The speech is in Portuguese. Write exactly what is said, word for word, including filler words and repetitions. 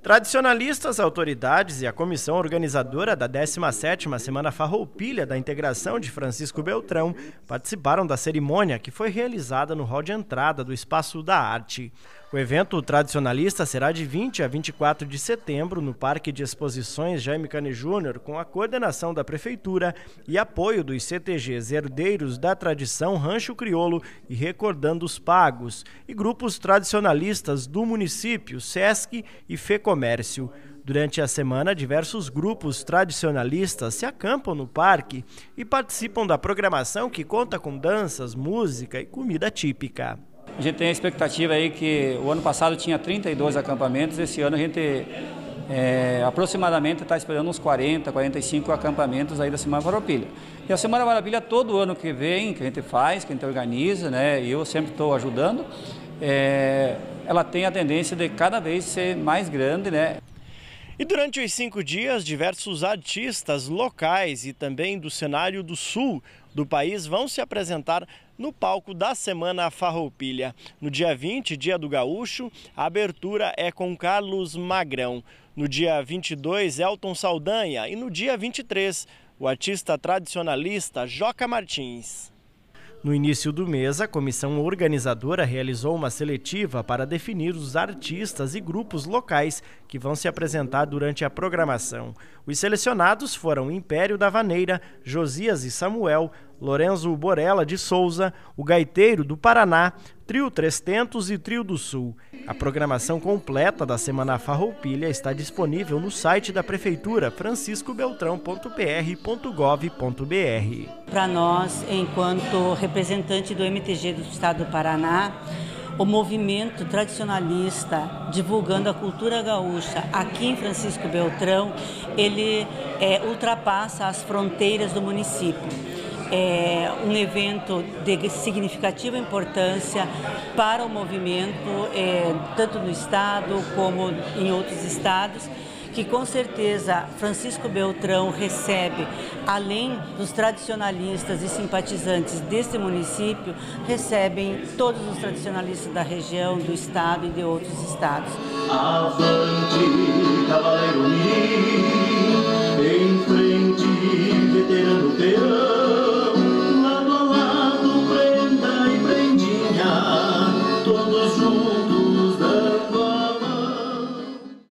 Tradicionalistas, autoridades e a comissão organizadora da décima sétima Semana Farroupilha da Integração de Francisco Beltrão participaram da cerimônia que foi realizada no hall de entrada do Espaço da Arte. O evento tradicionalista será de vinte a vinte e quatro de setembro no Parque de Exposições Jaime Cane Júnior, com a coordenação da Prefeitura e apoio dos C T Gs Herdeiros da Tradição Rancho Crioulo e Recordando os Pagos, e grupos tradicionalistas do município, Sesc e Fecomércio. Durante a semana, diversos grupos tradicionalistas se acampam no parque e participam da programação que conta com danças, música e comida típica. A gente tem a expectativa aí que o ano passado tinha trinta e dois acampamentos, esse ano a gente é, aproximadamente está esperando uns quarenta, quarenta e cinco acampamentos aí da Semana Farroupilha. E a Semana Farroupilha todo ano que vem, que a gente faz, que a gente organiza, né, e eu sempre estou ajudando, é, ela tem a tendência de cada vez ser mais grande, né? E durante os cinco dias, diversos artistas locais e também do cenário do sul do país vão se apresentar no palco da Semana Farroupilha. No dia vinte, dia do Gaúcho, a abertura é com Carlos Magrão. No dia vinte e dois, Elton Saldanha. E no dia vinte e três, o artista tradicionalista Joca Martins. No início do mês, a comissão organizadora realizou uma seletiva para definir os artistas e grupos locais que vão se apresentar durante a programação. Os selecionados foram Império da Vaneira, Josias e Samuel, Lorenzo Borella de Souza, o Gaiteiro do Paraná, Trio Três Tentos e Trio do Sul. A programação completa da Semana Farroupilha está disponível no site da Prefeitura, francisco beltrão ponto p r ponto gov ponto b r. Para nós, enquanto representante do M T G do Estado do Paraná, o movimento tradicionalista divulgando a cultura gaúcha aqui em Francisco Beltrão, ele é, ultrapassa as fronteiras do município. É um evento de significativa importância para o movimento, é, tanto no estado como em outros estados, que com certeza Francisco Beltrão recebe, além dos tradicionalistas e simpatizantes deste município, recebem todos os tradicionalistas da região, do estado e de outros estados. Avante, cavaleiro,